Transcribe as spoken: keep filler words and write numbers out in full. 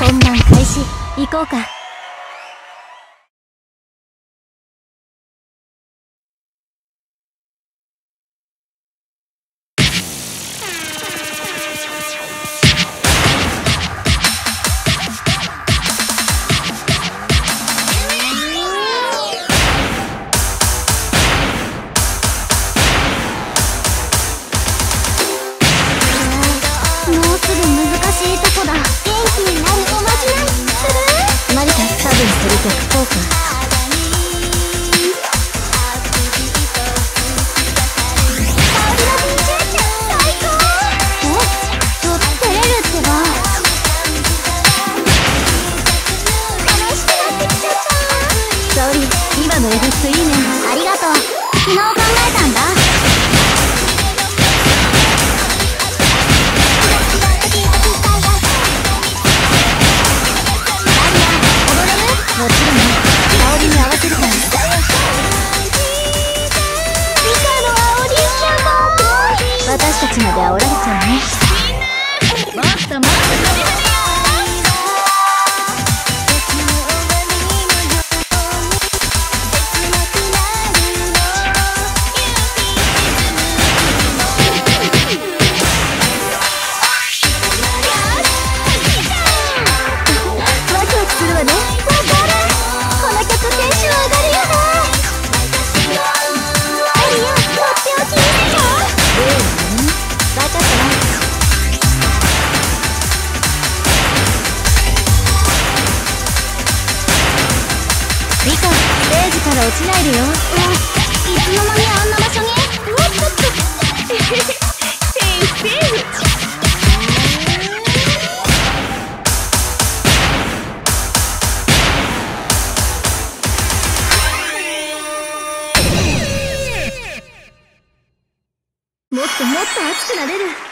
本番開始。行こうか。もうすぐ難しいとこだ。元気になるおまじないする？マリカ、多分それ逆効果。今のエフェクトいいね。ありがとう。昨日考えたんだ。ダリア、踊れる？もちろんね。香りに合わせるから。ミカの煽りシャボー。私たちまで煽られちゃうね。みんなもっともっと飛び跳ねよ。リカ、ステージから落ちないでよ。うん、いつの間にあんな場所に？うわっちょっとセーフセーフ。もっともっと熱くなれる。